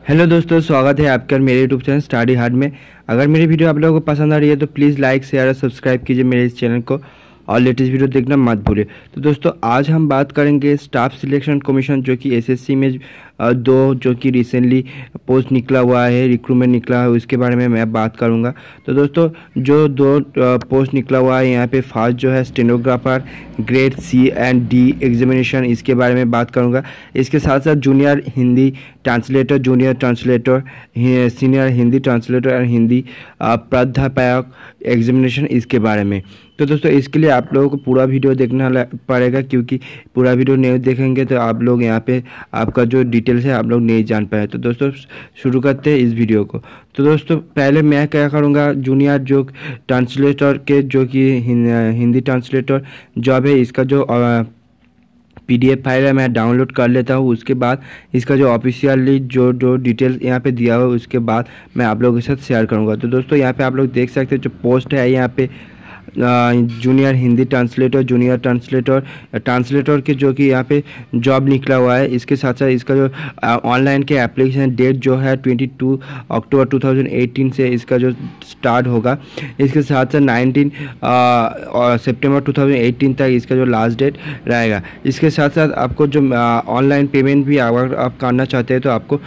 Hello दोस्तों, स्वागत है आपका मेरे यूट्यूब चैनल स्टडी हार्ड में। अगर मेरी वीडियो आप लोगों को पसंद आ रही है तो प्लीज़ लाइक शेयर और सब्सक्राइब कीजिए मेरे इस चैनल को और लेटेस्ट वीडियो देखना मत भूलिए। तो दोस्तों आज हम बात करेंगे स्टाफ सिलेक्शन कमीशन जो कि एसएससी में दो जो कि रिसेंटली पोस्ट निकला हुआ है, रिक्रूटमेंट निकला है, उसके बारे में मैं बात करूंगा। तो दोस्तों जो दो पोस्ट निकला हुआ है यहाँ पे फर्स्ट जो है stenographer grade C and D examination, इसके बारे में बात करूंगा। इसके साथ साथ junior Hindi translator, junior translator, senior Hindi translator और हिंदी प्राध्यापक एग्जामिनेशन, इसके बारे में। तो दोस्तों इसके लिए आप लोगों को पूरा वीडियो देखना पड़ेगा, क्योंकि पूरा वीडियो नहीं देखेंगे तो आप लोग यहाँ पे आपका जो डिटेल्स है आप लोग नहीं जान पाए। तो दोस्तों शुरू करते हैं इस वीडियो को। तो दोस्तों पहले मैं क्या करूँगा, जूनियर जो ट्रांसलेटर के जो कि हिंदी ट्रांसलेटर जॉब है, इसका जो PDF फाइल है मैं डाउनलोड कर लेता हूँ। उसके बाद इसका जो ऑफिशियली जो डिटेल्स यहाँ पे दिया हुआ है उसके बाद मैं आप लोगों के साथ शेयर करूँगा। तो दोस्तों यहाँ पे आप लोग देख सकते हैं जो पोस्ट है यहाँ पे junior Hindi translator, junior translator के जो कि यहाँ पे जॉब निकला हुआ है। इसके साथ साथ इसका जो ऑनलाइन के एप्लीकेशन डेट जो है 22 अक्टूबर 2018 से इसका जो स्टार्ट होगा। इसके साथ साथ 19 सितंबर 2018 तक इसका जो लास्ट डेट रहेगा। इसके साथ साथ आपको जो ऑनलाइन पेमेंट भी अगर आप करना चाहते हैं तो आपको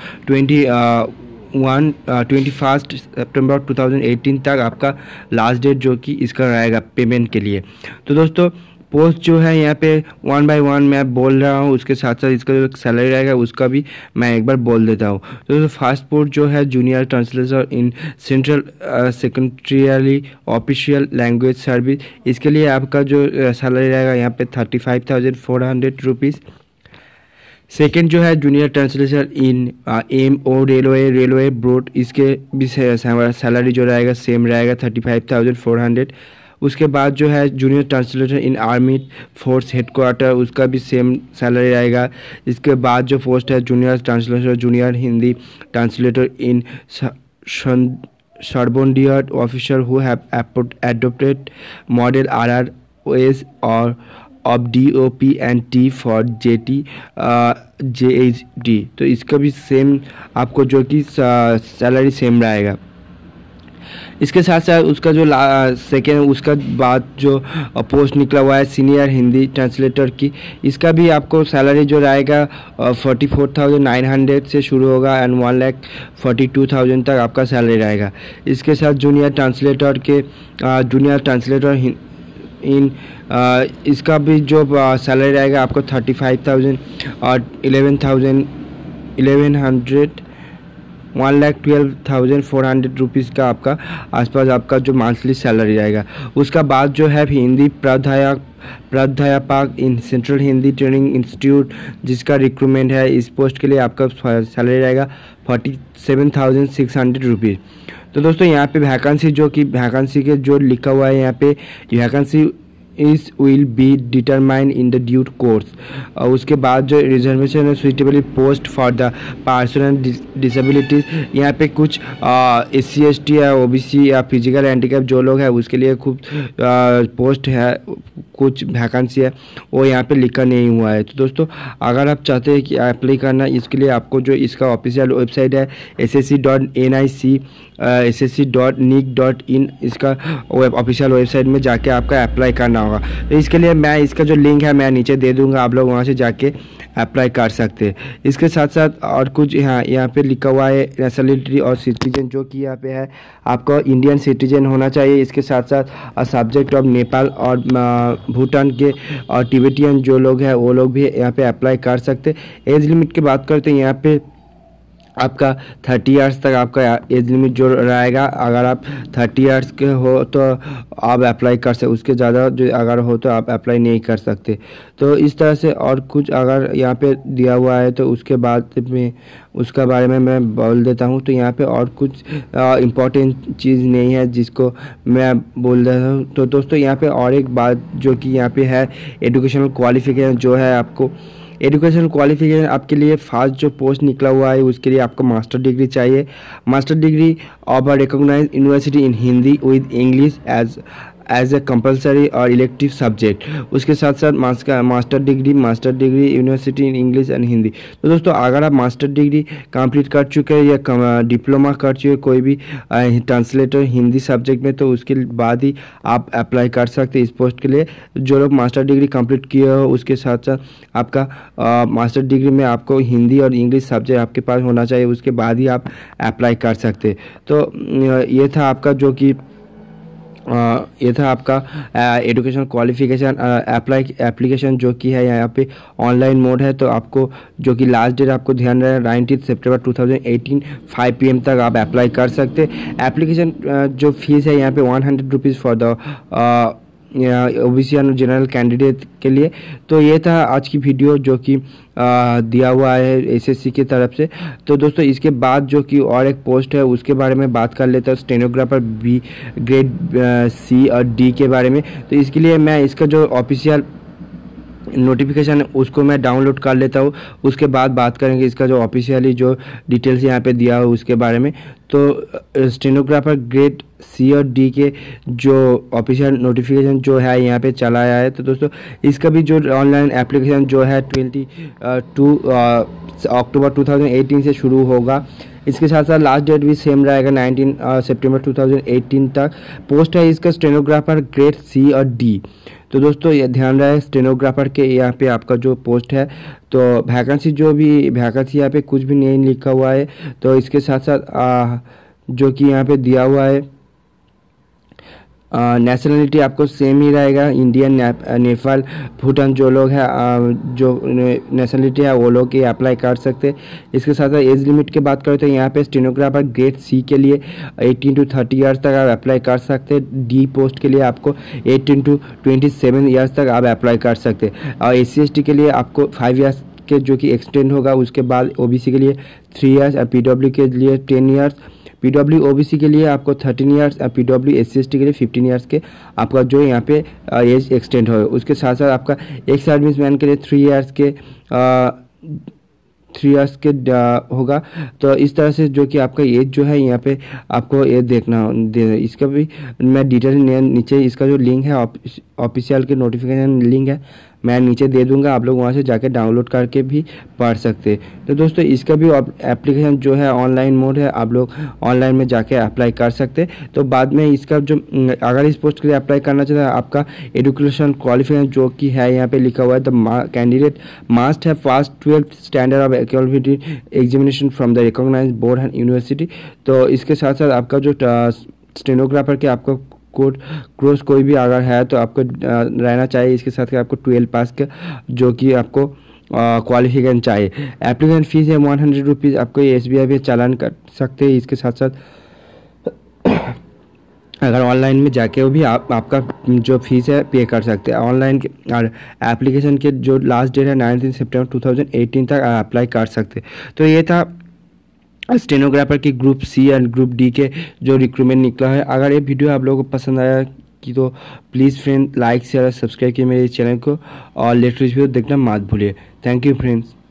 21 सितंबर 2018 तक आपका लास्ट डेट जो कि इसका रहेगा पेमेंट के लिए। तो दोस्तों पोस्ट जो है यहाँ पे 1 बाय 1 मैं बोल रहा हूँ, उसके साथ साथ इसका जो सैलरी रहेगा उसका भी मैं एक बार बोल देता हूँ। तो दोस्तों फर्स्ट पोस्ट जो है junior translator in central secretariat official language service, इसके लिए आपका जो सैलरी रहेगा यहाँ पे 35,400 रुपीज़। सेकेंड जो है junior translator in MO railway board, इसके भी सैलरी जो रहेगा सेम रहेगा 35,400। उसके बाद जो है junior translator in army force headquarter, उसका भी सेम सैलरी रहेगा। इसके बाद जो पोस्ट है junior translator, junior Hindi translator in subordinate officer who have adopted model RROS और of DOP and T for JHD, तो इसका भी सेम आपको जो कि सैलरी सेम रहेगा। इसके साथ साथ उसका जो सेकेंड उसका बाद जो पोस्ट निकला हुआ है सीनियर हिंदी ट्रांसलेटर की, इसका भी आपको सैलरी जो रहेगा 44,900 से शुरू होगा एंड 1,42,000 तक आपका सैलरी रहेगा। इसके साथ जूनियर ट्रांसलेटर इन इसका भी जो सैलरी रहेगा आपको 35,000 और 1,12,400 रुपीज़ का आपका आसपास आपका जो मंथली सैलरी रहेगा। उसका बाद जो है हिंदी प्राध्यापक in central Hindi training institute, जिसका रिक्रूटमेंट है, इस पोस्ट के लिए आपका सैलरी रहेगा 47,600 रुपीज़। तो दोस्तों यहाँ पे वैकेंसी के जो लिखा हुआ है यहाँ पे vacancy is will be determine in the due course. उसके बाद जो रिजर्वेशन है suitably post for the person disabilities, यहाँ पे कुछ SC ST या OBC या फिजिकल हैंडीकैप जो लोग हैं उसके लिए खूब पोस्ट है, कुछ वैकेंसी है वो यहाँ पे लिखा नहीं हुआ है। तो दोस्तों अगर आप चाहते हैं कि अप्लाई करना, इसके लिए आपको जो इसका ऑफिशियल वेबसाइट है ssc.nic.in, इसका ऑफिशियल वेबसाइट में जाके आपका अप्लाई करना होगा। तो इसके लिए मैं इसका जो लिंक है मैं नीचे दे दूंगा, आप लोग वहाँ से जाके अप्लाई कर सकते हैं। इसके साथ साथ और कुछ यहाँ पे लिखा हुआ है नेशनलिटी और सिटीजन, जो कि यहाँ पे है आपको इंडियन सिटीजन होना चाहिए। इसके साथ साथ सब्जेक्ट ऑफ नेपाल और भूटान के और तिब्बतियन जो लोग हैं वो लोग भी यहाँ पे अप्लाई कर सकते। एज लिमिट की बात करते हैं, यहाँ पे आपका 30 ईयर्स तक आपका एज लिमिट जो रहेगा। अगर आप 30 ईयर्स के हो तो आप अप्लाई कर सकते, उसके ज़्यादा जो अगर हो तो आप अप्लाई नहीं कर सकते। तो इस तरह से और कुछ अगर यहाँ पे दिया हुआ है तो उसके बाद में उसका बारे में मैं बोल देता हूँ। तो यहाँ पे और कुछ इम्पोर्टेंट चीज़ नहीं है जिसको मैं बोल देता हूँ। तो दोस्तों यहाँ पे और एक बात जो कि यहाँ पे है एजुकेशनल क्वालिफिकेशन जो है, आपको एजुकेशन क्वालिफिकेशन आपके लिए फर्स्ट जो पोस्ट निकला हुआ है उसके लिए आपको मास्टर डिग्री चाहिए। Master degree of a recognised university in Hindi with English as as a compulsory और इलेक्टिव सब्जेक्ट। उसके साथ साथ master degree university in English and Hindi. तो दोस्तों अगर आप मास्टर डिग्री कंप्लीट कर चुके हैं या डिप्लोमा कर चुके हैं कोई भी ट्रांसलेटर हिंदी सब्जेक्ट में, तो उसके बाद ही आप अप्लाई कर सकते हैं इस पोस्ट के लिए। जो लोग मास्टर डिग्री कंप्लीट किए हो उसके साथ साथ आपका मास्टर डिग्री में आपको हिंदी और इंग्लिश सब्जेक्ट आपके पास होना चाहिए, उसके बाद ही आप अप्लाई कर सकते हैं। तो ये था आपका जो कि ये था आपका एजुकेशन क्वालिफिकेशन एप्लीकेशन जो कि है यहाँ पे ऑनलाइन मोड है। तो आपको जो कि लास्ट डेट आपको ध्यान रहे 19 सितंबर 2018 5 PM तक आप अप्लाई कर सकते। एप्लीकेशन जो फीस है यहाँ पे 100 रुपीज़ फॉर द ओबीसी और जनरल कैंडिडेट के लिए। तो ये था आज की वीडियो जो कि दिया हुआ है एसएससी की तरफ से। तो दोस्तों इसके बाद जो कि और एक पोस्ट है उसके बारे में बात कर लेता हूँ, स्टेनोग्राफर बी ग्रेड सी और डी के बारे में। तो इसके लिए मैं इसका जो ऑफिशियल नोटिफिकेशन है उसको मैं डाउनलोड कर लेता हूँ, उसके बाद बात करेंगे इसका जो ऑफिशियली जो डिटेल्स यहाँ पे दिया हो उसके बारे में। तो स्टेनोग्राफर ग्रेड सी और डी के जो ऑफिशियल नोटिफिकेशन जो है यहाँ पे चला आया है। तो दोस्तों इसका भी जो ऑनलाइन एप्लीकेशन जो है 22 अक्टूबर 2018 से शुरू होगा। इसके साथ साथ लास्ट डेट भी सेम रहेगा 19 सितंबर 2018 तक। पोस्ट है इसका स्टेनोग्राफर ग्रेड सी और डी। तो दोस्तों ये ध्यान रहे स्टेनोग्राफर के यहाँ पे आपका जो पोस्ट है तो वैकेंसी यहाँ पे कुछ भी नहीं लिखा हुआ है। तो इसके साथ साथ जो कि यहाँ पे दिया हुआ है नेशनलिटी आपको सेम ही रहेगा, इंडियन, नेपाल, भूटान जो लोग हैं जो नेशनलिटी है वो लोग ये अप्लाई कर सकते। इसके साथ साथ एज लिमिट की बात करें तो यहाँ पे स्टेनोग्राफर ग्रेड सी के लिए 18 to 30 ईयर्स तक आप अप्लाई कर सकते। डी पोस्ट के लिए आपको 18 to 27 ईयर्स तक आप अप्लाई कर सकते। और SC/ST के लिए आपको 5 ईयर्स के जो कि एक्सटेंड होगा। उसके बाद OBC के लिए 3 ईयर्स और PW के लिए 10 ईयर्स। PW OBC के लिए आपको 13 ईयर्स और PW SC/ST के लिए 15 ईयर्स के आपका जो यहाँ पे एज एक्सटेंड हो। उसके साथ साथ आपका एक्स सर्विस मैन के लिए 3 ईयर्स के होगा। तो इस तरह से जो कि आपका एज जो है यहाँ पे आपको ये देखना इसका भी मैं डिटेल नीचे इसका जो लिंक है ऑफिशियल के नोटिफिकेशन लिंक है मैं नीचे दे दूंगा, आप लोग वहाँ से जाके डाउनलोड करके भी पढ़ सकते। तो दोस्तों इसका भी एप्लीकेशन जो है ऑनलाइन मोड है, आप लोग ऑनलाइन में जाके अप्लाई कर सकते। तो बाद में इसका जो अगर इस पोस्ट के लिए अप्लाई करना चाहते हैं आपका एजुकेशन क्वालिफिकेशन जो कि है यहाँ पे लिखा हुआ है the candidate must have pass 12th standard of equality examination from the recognised board and university. तो इसके साथ साथ आपका जो स्टेनोग्राफर के आपको कोर्स कोई भी अगर है तो आपको रहना चाहिए। इसके साथ आपको 12 पास का जो कि आपको क्वालिफिकेशन चाहिए। एप्लीकेशन फीस है 100 रुपीज़, आपको SBI पे चालान कर सकते हैं। इसके साथ साथ अगर ऑनलाइन में जाके वो भी आपका जो फीस है पे कर सकते हैं ऑनलाइन के। और एप्लीकेशन के जो लास्ट डेट है 19 सितंबर 2018 तक अप्लाई कर सकते। तो ये था स्टेनोग्राफर की group C and group D के जो रिक्रूटमेंट निकला है। अगर ये वीडियो आप लोगों को पसंद आया कि तो प्लीज़ फ्रेंड लाइक शेयर और सब्सक्राइब कीजिए मेरे चैनल को और लेटेस्ट वीडियो देखना मत भूलिए। Thank you friends.